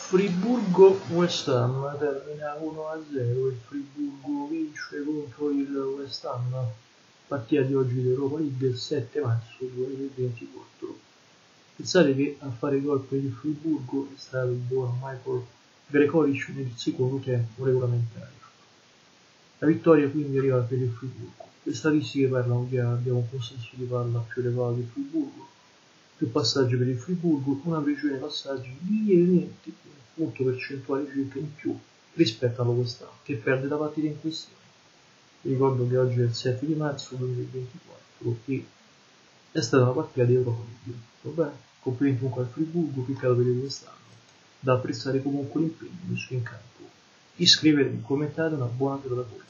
Friburgo West Ham termina 1-0, il Friburgo vince contro il West Ham, partita di oggi dell'Europa League il 7 marzo 2024. Pensate che a fare il gol per il Friburgo è stato il buon Michael Gregoric nel secondo tempo regolamentare. La vittoria quindi arriva per il Friburgo. Le statistiche parlano che abbiamo un possesso di palla più elevato del Friburgo, più passaggi per il Friburgo, una precisione passaggi lievemente un punto percentuale circa in più rispetto allo West Ham, che perde la partita in questione. Vi ricordo che oggi è il 7 di marzo 2024 e è stata una partita di Europa League. Vabbè, complimenti comunque al Friburgo, peccato per il West Ham. Da apprezzare comunque l'impegno messo in campo. Iscrivetevi, commentate, una buona serata a voi.